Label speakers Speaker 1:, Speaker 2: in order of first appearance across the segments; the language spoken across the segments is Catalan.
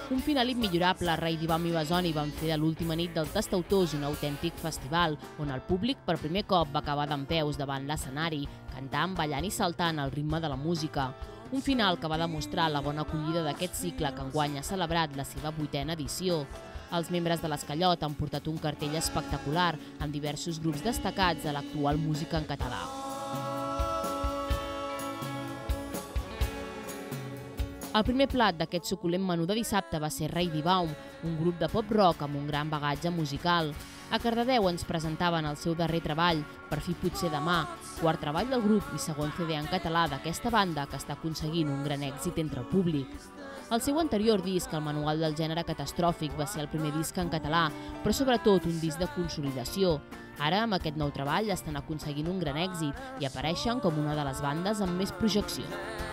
Speaker 1: Un final immillorable, Ray Divam i Basoni van fer de l'última nit del Tastautors un autèntic festival, on el públic per primer cop va acabar dempeus davant l'escenari, cantant, ballant i saltant al ritme de la música. Un final que va demostrar la bona acollida d'aquest cicle que enguany ha celebrat la seva 8a edició. Els membres de l'Escallot han portat un cartell espectacular amb diversos grups destacats de l'actual música en català. El primer plat d'aquest suculent menú de dissabte va ser Ray Divam, un grup de pop-rock amb un gran bagatge musical. A Cardedeu ens presentaven el seu darrer treball, Per fi potser demà, quart treball del grup i segon CD en català d'aquesta banda que està aconseguint un gran èxit entre el públic. El seu anterior disc, el Manual del gènere catastròfic, va ser el primer disc en català, però sobretot un disc de consolidació. Ara, amb aquest nou treball, estan aconseguint un gran èxit i apareixen com una de les bandes amb més projecció.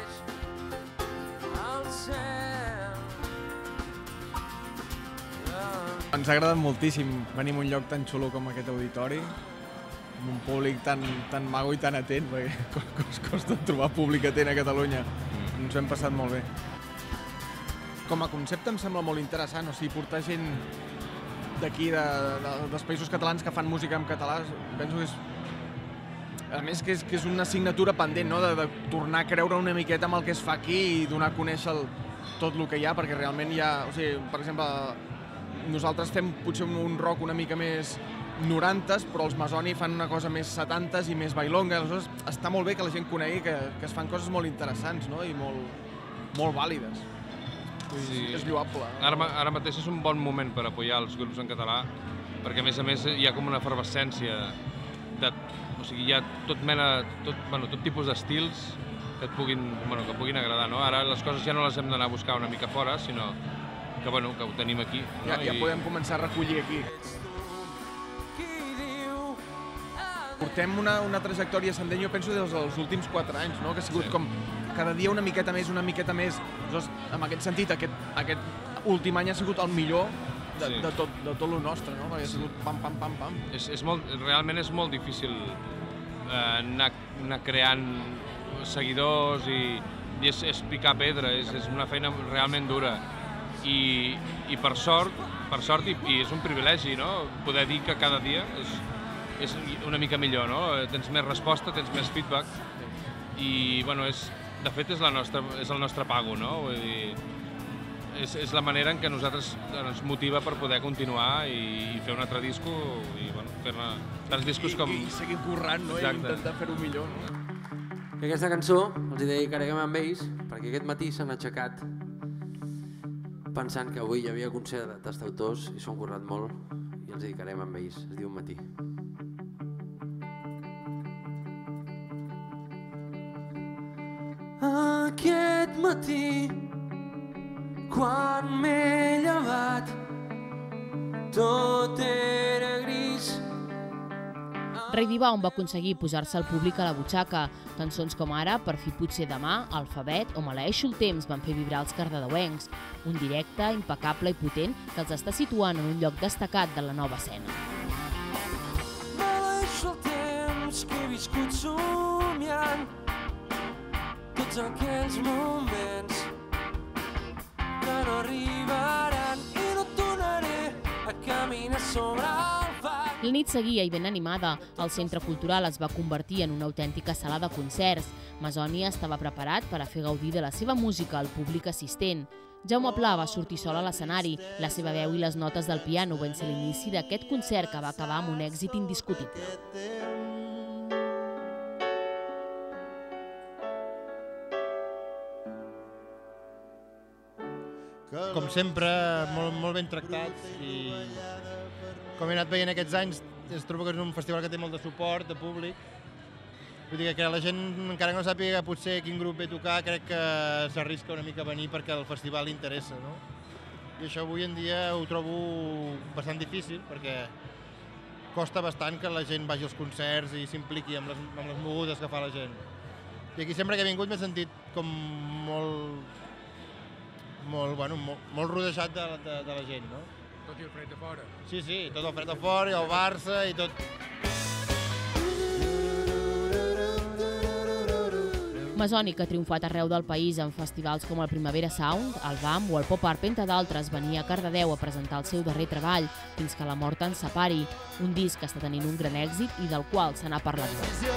Speaker 2: Ens ha agradat moltíssim venir a un lloc tan xulo com aquest auditori, amb un públic tan mago i tan atent, perquè costa trobar públic atent a Catalunya. Ens ho hem passat molt bé. Com a concepte em sembla molt interessant, o sigui, portar gent d'aquí, dels països catalans que fan música en català, penso que és... A més, que és una assignatura pendent, no?, de tornar a creure una miqueta amb el que es fa aquí i donar a conèixer tot el que hi ha, perquè realment hi ha... O sigui, per exemple, nosaltres fem potser un rock una mica més 90s, però els Masoni fan una cosa més 70s i més bailonga. Aleshores, està molt bé que la gent conegui que es fan coses molt interessants, no?, i molt vàlides. Sí. És lloable.
Speaker 3: Ara mateix és un bon moment per apoyar els grups en català, perquè a més hi ha com una efervescència o sigui, hi ha tot tipus d'estils que puguin agradar, no? Ara les coses ja no les hem d'anar a buscar una mica fora, sinó que ho tenim aquí.
Speaker 2: Ja podem començar a recollir aquí. Portem una trajectòria ascendent, jo penso, des dels últims 4 anys, no?, que ha sigut com cada dia una miqueta més. Aleshores, en aquest sentit, aquest últim any ha sigut el millor de tot el nostre, no?, perquè ha sigut pam, pam, pam, pam.
Speaker 3: Realment és molt difícil anar creant seguidors i és picar pedra, és una feina realment dura. I per sort, i és un privilegi, no?, poder dir que cada dia és una mica millor, no? Tens més resposta, tens més feedback i, de fet, és el nostre pago, no? Vull dir, és la manera en què nosaltres ens motiva per poder continuar i fer un altre disco i fer-ne tants discos com...
Speaker 2: I seguir currant, no?, i intentar fer-ho millor, no?
Speaker 4: I aquesta cançó els dedicarem amb ells perquè aquest matí s'han aixecat pensant que avui hi havia concert de Tastautors i s'ho han currat molt i els dedicarem amb ells. Es diu Matí. Aquest matí, quan m'he llevat, tot era gris.
Speaker 1: Ray Divam va aconseguir posar-se al públic a la butxaca. Cançons com ara, Per fi potser demà, Alfabet o Maleeixo el temps van fer vibrar els cardedeuencs. Un directe, impecable i potent que els està situant en un lloc destacat de la nova escena.
Speaker 4: Maleeixo el temps que he viscut somiant tots aquells moments que no arribaran i no tornaré a caminar sobre el far.
Speaker 1: La nit seguia i ben animada. El centre cultural es va convertir en una autèntica sala de concerts. Masoni estava preparat per a fer gaudir de la seva música al públic assistent. Jaume Pla va sortir sol a l'escenari. La seva veu i les notes del piano van ser l'inici d'aquest concert que va acabar amb un èxit indiscutible.
Speaker 5: Com sempre, molt ben tractats i com he anat veient aquests anys, es troba que és un festival que té molt de suport, de públic. Vull dir que la gent, encara que no sàpiga potser quin grup ve a tocar, crec que s'arrisca una mica a venir perquè el festival li interessa, no? I això avui en dia ho trobo bastant difícil perquè costa bastant que la gent vagi als concerts i s'impliqui amb les mogudes que fa la gent. I aquí sempre que he vingut m'he sentit com molt rodejat de la gent, no?
Speaker 6: Tot i el fred de fora.
Speaker 5: Sí, tot el fred de fora i el Barça i tot.
Speaker 1: Masoni, que ha triomfat arreu del país en festivals com el Primavera Sound, el BAM o el Pop Art, entre d'altres, venia a Cardedeu a presentar el seu darrer treball, Fins que la mort ens separi, un disc que està tenint un gran èxit i del qual se n'ha parlat molt.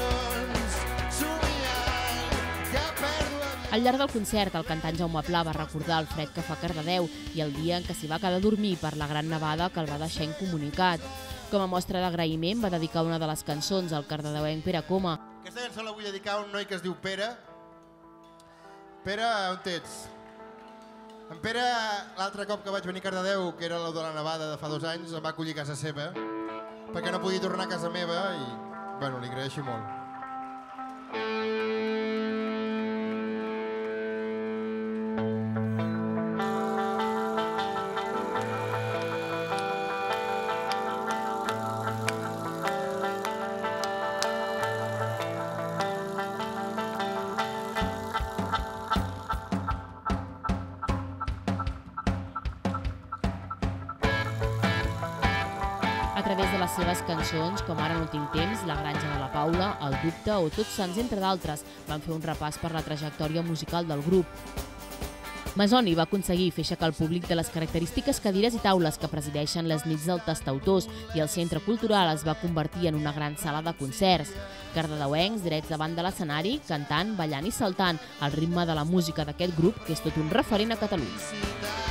Speaker 1: Al llarg del concert, el cantant Jaume Pla va recordar el fred que fa a Cardedeu i el dia en què s'hi va quedar a dormir per la gran nevada que el va deixar incomunicat. Com a mostra d'agraïment, va dedicar una de les cançons al cardedeuenc Pere Coma.
Speaker 5: Aquesta cançó la vull dedicar a un noi que es diu Pere. Pere, on ets? En Pere, l'altre cop que vaig venir a Cardedeu, que era el de la nevada de fa 2 anys, em va acollir a casa seva, perquè no podia tornar a casa meva i, bueno, li agraeixo molt.
Speaker 1: A través de les seves cançons, com Ara no tinc temps, La granja de la Paula, El dubte o Tots sants, entre d'altres, van fer un repàs per la trajectòria musical del grup. Masoni va aconseguir fer aixecar el públic de les característiques cadires i taules que presideixen les nits del Tastautors i el centre cultural es va convertir en una gran sala de concerts. Cardedeuencs drets davant de l'escenari, cantant, ballant i saltant al ritme de la música d'aquest grup que és tot un referent a Catalunya.